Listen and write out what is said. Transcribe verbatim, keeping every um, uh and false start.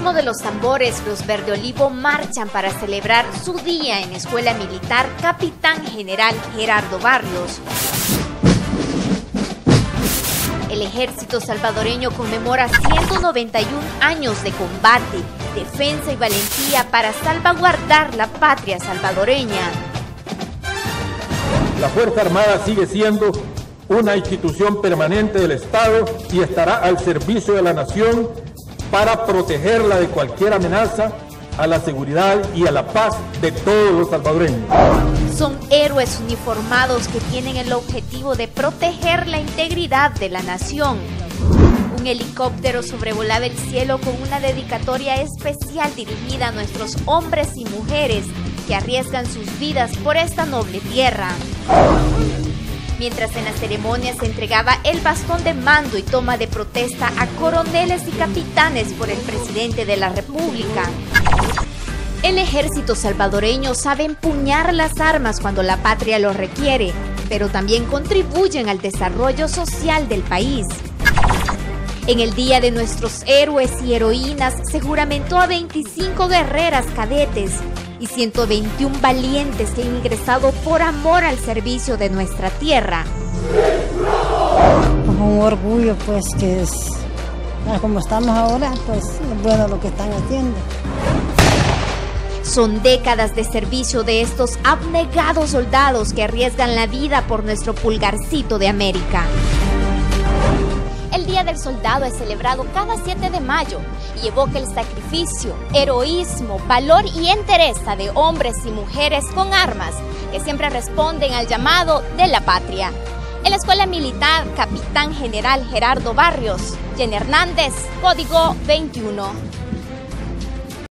ritmo de los tambores, los Verde Olivo marchan para celebrar su día en Escuela Militar Capitán General Gerardo Barrios. El ejército salvadoreño conmemora ciento noventa y un años de combate, defensa y valentía para salvaguardar la patria salvadoreña. La Fuerza Armada sigue siendo una institución permanente del Estado y estará al servicio de la nación para protegerla de cualquier amenaza a la seguridad y a la paz de todos los salvadoreños. Son héroes uniformados que tienen el objetivo de proteger la integridad de la nación. Un helicóptero sobrevolaba el cielo con una dedicatoria especial dirigida a nuestros hombres y mujeres que arriesgan sus vidas por esta noble tierra. Mientras en la ceremonia se entregaba el bastón de mando y toma de protesta a coroneles y capitanes por el presidente de la República. El ejército salvadoreño sabe empuñar las armas cuando la patria lo requiere, pero también contribuyen al desarrollo social del país. En el Día de nuestros héroes y heroínas se juramentó a veinticinco guerreras cadetes y ciento veintiún valientes que han ingresado por amor al servicio de nuestra tierra. Un orgullo, pues, que es como estamos ahora, pues es bueno lo que están haciendo. Son décadas de servicio de estos abnegados soldados que arriesgan la vida por nuestro pulgarcito de América. El Día del Soldado es celebrado cada siete de mayo y evoca el sacrificio, heroísmo, valor y entereza de hombres y mujeres con armas que siempre responden al llamado de la patria. En la Escuela Militar Capitán General Gerardo Barrios, Jenny Hernández, Código veintiuno.